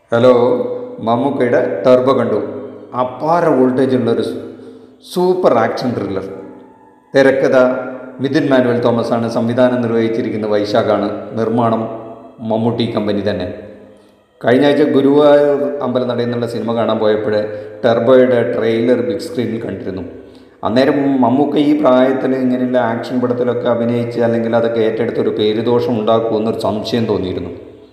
Hello, മമ്മൂക്കയുടെ turbo കണ്ടു. അപാര വോൾട്ടേജുള്ളൊരു സൂപ്പർ ആക്ഷൻ ത്രില്ലർ. തിരക്കഥ മിഥുൻ മാനുവൽ തോമസ് ആണ്. സംവിധാനം നിർവഹിച്ചിരിക്കുന്ന വൈശാഖാണ്. നിർമ്മാണം മമ്മൂട്ടി കമ്പനി തന്നെ. കഴിഞ്ഞ ആഴ്ച ഗുരുവായൂർ അമ്പലനടയിൽ നിന്നുള്ള സിനിമ കാണാൻ പോയപ്പോൾ ടർബോയുടെ ട്രെയിലർ ബിഗ് സ്ക്രീനിൽ കണ്ടിരുന്നു. അന്നേരം മമ്മൂക്ക ഈ പ്രായത്തിൽ ഇങ്ങനെയുള്ള ആക്ഷൻ പടത്തിലൊക്കെ അഭിനയിച്ച് അല്ലെങ്കിൽ അതൊക്കെ ഏറ്റെടുത്തൊരു പേരുദോഷം ഉണ്ടാക്കുമെന്നൊരു സംശയം തോന്നിയിരുന്നു.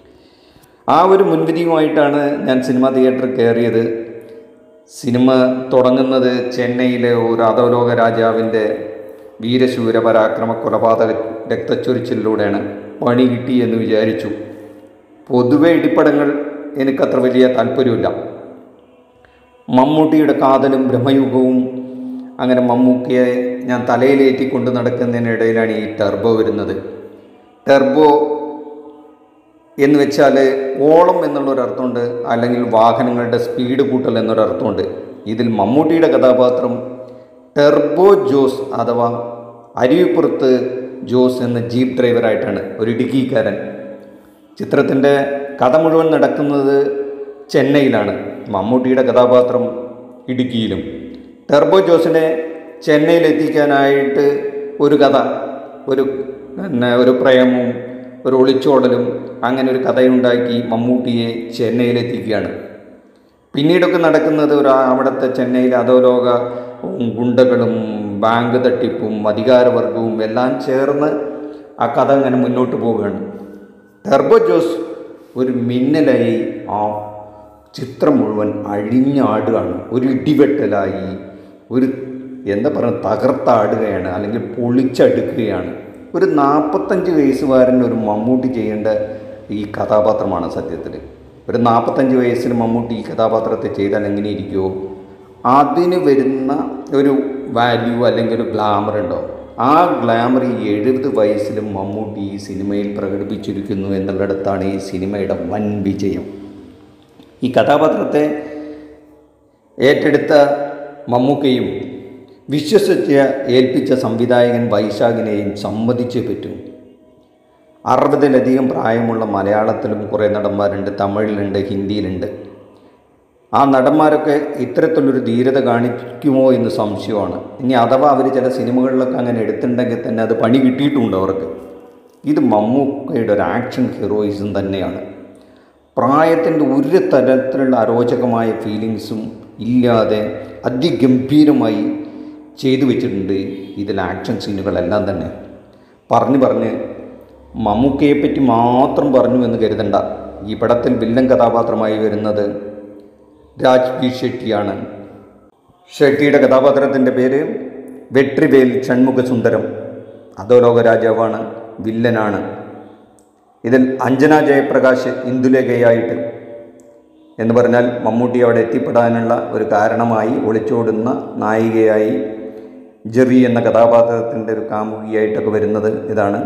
ആ ഒരു മുൻവിധിയുമായിട്ടാണ് ഞാൻ സിനിമാ തിയേറ്ററിൽ കയറിയത്. സിനിമ തുടങ്ങുന്നത് ചെന്നൈയിലെ ഒരു അധോലോക രാജാവിൻ്റെ വീരശൂര പരാക്രമ കൊലപാതക രക്തച്ചൊരിച്ചിലൂടെയാണ്. പണി കിട്ടി എന്ന് വിചാരിച്ചു. പൊതുവെ ഇടിപ്പടങ്ങൾ എനിക്കത്ര വലിയ താല്പര്യമില്ല. മമ്മൂട്ടിയുടെ കാതലും ബ്രഹ്മയുഗവും അങ്ങനെ മമ്മൂക്കയെ ഞാൻ തലയിലേറ്റിക്കൊണ്ട് നടക്കുന്നതിനിടയിലാണ് ഈ ടർബോ വരുന്നത്. ടർബോ എന്ന് വെച്ചാൽ ഓളം എന്നുള്ളൊരർത്ഥമുണ്ട്, അല്ലെങ്കിൽ വാഹനങ്ങളുടെ സ്പീഡ് കൂട്ടൽ എന്നൊരർത്ഥമുണ്ട്. ഇതിൽ മമ്മൂട്ടിയുടെ കഥാപാത്രം ടർബോ ജോസ് അഥവാ അരുവിപ്പുറത്ത് ജോസ് എന്ന ജീപ്പ് ഡ്രൈവറായിട്ടാണ്, ഒരു ഇടുക്കിക്കാരൻ. ചിത്രത്തിൻ്റെ കഥ മുഴുവൻ നടക്കുന്നത് ചെന്നൈയിലാണ്. മമ്മൂട്ടിയുടെ കഥാപാത്രം ഇടുക്കിയിലും. ടർബോ ജോസിനെ ചെന്നൈയിലെത്തിക്കാനായിട്ട് ഒരു കഥ, ഒരു പ്രേമവും ഒരു ഒളിച്ചോടലും അങ്ങനെ ഒരു കഥയുണ്ടാക്കി മമ്മൂട്ടിയെ ചെന്നൈയിലെത്തിക്കുകയാണ്. പിന്നീടൊക്കെ നടക്കുന്നത് അവിടുത്തെ ചെന്നൈയിലെ അധോലോക ഗുണ്ടകളും ബാങ്ക് തട്ടിപ്പും അധികാരവർഗവും എല്ലാം ചേർന്ന് ആ കഥ അങ്ങനെ മുന്നോട്ട് പോവുകയാണ്. ടർബോ ജോസ് ഒരു മിന്നലായി ആ ചിത്രം മുഴുവൻ അഴിഞ്ഞാടുകയാണ്. ഒരു ഇടിവെട്ടലായി, ഒരു എന്താ പറയുക, തകർത്താടുകയാണ്, അല്ലെങ്കിൽ പൊളിച്ചടുക്കുകയാണ്. ഒരു 45 വയസ്സുകാരൻ ഒരു മമ്മൂട്ടി ചെയ്യേണ്ട ഈ കഥാപാത്രമാണ് സത്യത്തിൽ. ഒരു 45 വയസ്സിൽ മമ്മൂട്ടി ഈ കഥാപാത്രത്തെ ചെയ്താൽ എങ്ങനെ ഇരിക്കുമോ? അതിന് വരുന്ന ഒരു വാല്യൂ അല്ലെങ്കിൽ ഒരു ഗ്ലാമർ ഉണ്ടോ? ആ ഗ്ലാമർ ഈ 70 വയസ്സിലും മമ്മൂട്ടി ഈ സിനിമയിൽ പ്രകടിപ്പിച്ചിരിക്കുന്നു എന്നുള്ളിടത്താണ് ഈ സിനിമയുടെ വൻ വിജയം. ഈ കഥാപാത്രത്തെ ഏറ്റെടുത്ത മമ്മൂക്കയും വിശ്വസിച്ച് ഏൽപ്പിച്ച സംവിധായകൻ വൈശാഖിനെയും സമ്മതിച്ചേ പറ്റൂ. 60-ലധികം പ്രായമുള്ള മലയാളത്തിലും കുറേ നടന്മാരുണ്ട്, തമിഴിലുണ്ട്, ഹിന്ദിയിലുണ്ട്. ആ നടന്മാരൊക്കെ ഇത്തരത്തിലൊരു ധീരത കാണിക്കുമോ എന്ന് സംശയമാണ്. ഇനി അഥവാ അവർ ചില സിനിമകളിലൊക്കെ അങ്ങനെ എടുത്തിട്ടുണ്ടെങ്കിൽ തന്നെ അത് പണി കിട്ടിയിട്ടുണ്ടോ അവർക്ക്? ഇത് മമ്മൂക്കയുടെ ഒരു ആക്ഷൻ ഹീറോയിസം തന്നെയാണ്. പ്രായത്തിൻ്റെ ഒരു തരത്തിലുള്ള അരോചകമായ ഫീലിങ്സും ഇല്ലാതെ അതിഗംഭീരമായി ചെയ്തു വെച്ചിട്ടുണ്ട് ഇതിൽ ആക്ഷൻ സീനുകളെല്ലാം തന്നെ. പറഞ്ഞ് മമ്മൂക്കയെപ്പറ്റി മാത്രം പറഞ്ഞു എന്ന് കരുതണ്ട. ഈ പടത്തിൽ വില്ലൻ കഥാപാത്രമായി വരുന്നത് രാജ്ബി ഷെട്ടിയാണ്. ഷെട്ടിയുടെ കഥാപാത്രത്തിൻ്റെ പേര് വെട്രിവേൽ ഷൺമുഖസുന്ദരം. അധോലോക രാജാവാണ്, വില്ലനാണ്. ഇതിൽ അഞ്ജന ജയപ്രകാശ് ഇന്ദുലേഖയായിട്ട് എന്ന് പറഞ്ഞാൽ മമ്മൂട്ടി അവിടെ എത്തിപ്പെടാനുള്ള ഒരു കാരണമായി ഒളിച്ചോടുന്ന നായികയായി ജെറി എന്ന കഥാപാത്രത്തിൻ്റെ ഒരു കാമുകിയായിട്ടൊക്കെ വരുന്നത് ഇതാണ്.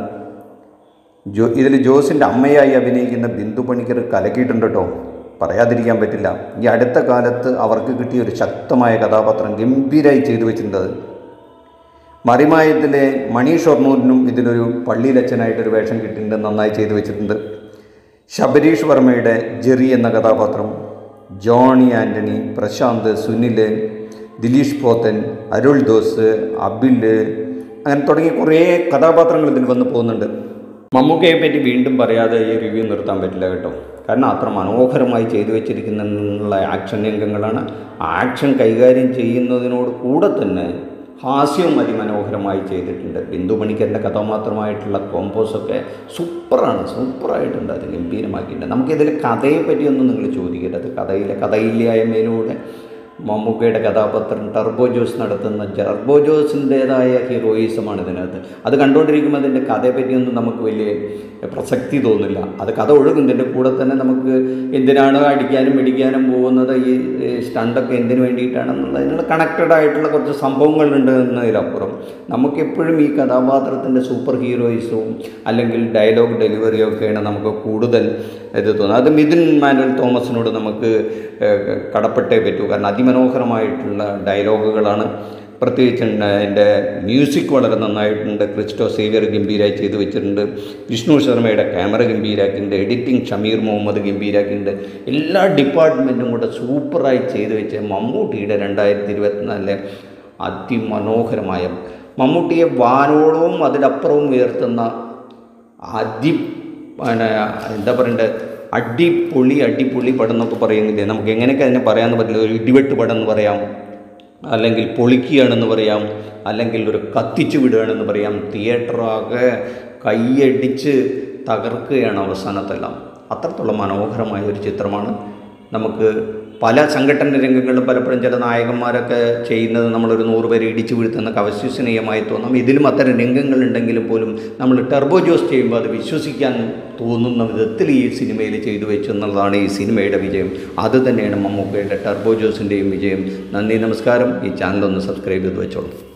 ഇതിൽ ജോസിൻ്റെ അമ്മയായി അഭിനയിക്കുന്ന ബിന്ദു പണിക്കർ കലക്കിയിട്ടുണ്ട് കേട്ടോ, പറയാതിരിക്കാൻ പറ്റില്ല. ഈ അടുത്ത കാലത്ത് അവർക്ക് കിട്ടിയ ഒരു ശക്തമായ കഥാപാത്രം ഗംഭീരമായി ചെയ്തു വെച്ചിട്ടുണ്ട്. മറിമായത്തിലെ മണി ഷൊർണൂരിനും ഇതിലൊരു പള്ളിയിലച്ഛനായിട്ടൊരു വേഷം കിട്ടിയിട്ടുണ്ട്, നന്നായി ചെയ്തു വെച്ചിട്ടുണ്ട്. ശബരീഷ് വർമ്മയുടെ ജെറി എന്ന കഥാപാത്രം, ജോണി ആൻ്റണി, പ്രശാന്ത്, സുനിൽ, ദിലീഷ് പോത്തൻ, അരുൾ ദോസ്, അബിൽ, അങ്ങനെ തുടങ്ങി കുറേ കഥാപാത്രങ്ങൾ ഇതിൽ വന്ന് പോകുന്നുണ്ട്. മമ്മൂക്കയെ പറ്റി വീണ്ടും പറയാതെ ഈ റിവ്യൂ നിർത്താൻ പറ്റില്ല കേട്ടോ. കാരണം അത്ര മനോഹരമായി ചെയ്തു വെച്ചിരിക്കുന്ന ആക്ഷൻ രംഗങ്ങളാണ്. ആക്ഷൻ കൈകാര്യം ചെയ്യുന്നതിനോട് കൂടെ തന്നെ ഹാസ്യവും അതിമനോഹരമായി ചെയ്തിട്ടുണ്ട്. ബിന്ദു പണിക്കറിൻ്റെ കഥാപാത്രമായിട്ടുള്ള കോമ്പോസൊക്കെ സൂപ്പറായിട്ടുണ്ട്. അത് ഗംഭീരമാക്കിയിട്ടുണ്ട്. നമുക്കിതിൽ കഥയെ പറ്റിയൊന്നും നിങ്ങൾ ചോദിക്കരുത്. കഥയില്ലായ്മയിലൂടെ മമ്മൂക്കയുടെ കഥാപാത്രം ടർബോ ജോസ് നടത്തുന്ന ടർബോ ജോസിൻ്റേതായ ഹീറോയിസമാണ് ഇതിനകത്ത്. അത് കണ്ടുകൊണ്ടിരിക്കുമ്പോൾ അതിൻ്റെ കഥയെ പറ്റിയൊന്നും നമുക്ക് വലിയ പ്രസക്തി തോന്നില്ല. അത് കഥ ഒഴുകും. ഇതിൻ്റെ കൂടെ തന്നെ നമുക്ക് എന്തിനാണ് അടിക്കാനും പിടിക്കാനും പോകുന്നത്, ഈ സ്റ്റണ്ടൊക്കെ എന്തിനു വേണ്ടിയിട്ടാണെന്നുള്ളതിനുള്ള കണക്റ്റഡ് ആയിട്ടുള്ള കുറച്ച് സംഭവങ്ങളുണ്ട് എന്നതിലപ്പുറം നമുക്കെപ്പോഴും ഈ കഥാപാത്രത്തിൻ്റെ സൂപ്പർ ഹീറോയിസവും അല്ലെങ്കിൽ ഡയലോഗ് ഡെലിവറിയൊക്കെയാണ് നമുക്ക് കൂടുതൽ ഇത് തോന്നുന്നത്. അത് മിഥുൻ മാനുവൽ തോമസിനോട് നമുക്ക് കടപ്പെട്ടേ പറ്റൂ. കാരണം അതിമനോഹരമായിട്ടുള്ള ഡയലോഗുകളാണ്. പ്രത്യേകിച്ച് അതിൻ്റെ മ്യൂസിക് വളരെ നന്നായിട്ടുണ്ട്. ക്രിസ്റ്റോ സേവ്യർ ഗംഭീരമായി ചെയ്തു വെച്ചിട്ടുണ്ട്. വിഷ്ണു ശർമ്മയുടെ ക്യാമറ ഗംഭീരാക്കിയിട്ടുണ്ട്. എഡിറ്റിംഗ് ഷമീർ മുഹമ്മദ് ഗംഭീരാക്കിയിട്ടുണ്ട്. എല്ലാ ഡിപ്പാർട്ട്മെൻറ്റും കൂടെ സൂപ്പറായി ചെയ്തു വെച്ച മമ്മൂട്ടിയുടെ 2024 അതിമനോഹരമായ, മമ്മൂട്ടിയെ വാനോളവും അതിലപ്പുറവും ഉയർത്തുന്ന എന്താ പറയണ്ടത്, അടിപൊളി പടം എന്നൊക്കെ പറയുന്നില്ലേ, നമുക്ക് എങ്ങനെയൊക്കെ അതിനെ പറയാമെന്ന് പറ്റില്ല. ഒരു ഇടിവെട്ട് പടം എന്ന് പറയാം, അല്ലെങ്കിൽ പൊളിക്കുകയാണെന്ന് പറയാം, അല്ലെങ്കിൽ ഒരു കത്തിച്ചു വിടുകയാണെന്ന് പറയാം. തിയേറ്ററാകെ കൈയടിച്ച് തകർക്കുകയാണ് അവസാനത്തെല്ലാം. അത്രത്തോളം മനോഹരമായ ഒരു ചിത്രമാണ്. നമുക്ക് പല സംഘടന രംഗങ്ങളിലും പലപ്പോഴും ചില നായകന്മാരൊക്കെ ചെയ്യുന്നത് നമ്മളൊരു 100 പേരെ ഇടിച്ചു വീഴ്ത്തുന്നൊക്കെ അവിശ്വസനീയമായി തോന്നാം. ഇതിലും അത്തരം രംഗങ്ങളുണ്ടെങ്കിലും പോലും നമ്മൾ ടർബോ ജോസ് ചെയ്യുമ്പോൾ അത് വിശ്വസിക്കാൻ തോന്നുന്ന വിധത്തിൽ ഈ സിനിമയിൽ ചെയ്തു വെച്ചു എന്നുള്ളതാണ് ഈ സിനിമയുടെ വിജയം. അത് തന്നെയാണ് മമ്മൂക്കയുടെ ടർബോ ജോസിൻ്റെയും വിജയം. നന്ദി, നമസ്കാരം. ഈ ചാനലൊന്ന് സബ്സ്ക്രൈബ് ചെയ്ത് വെച്ചോളൂ.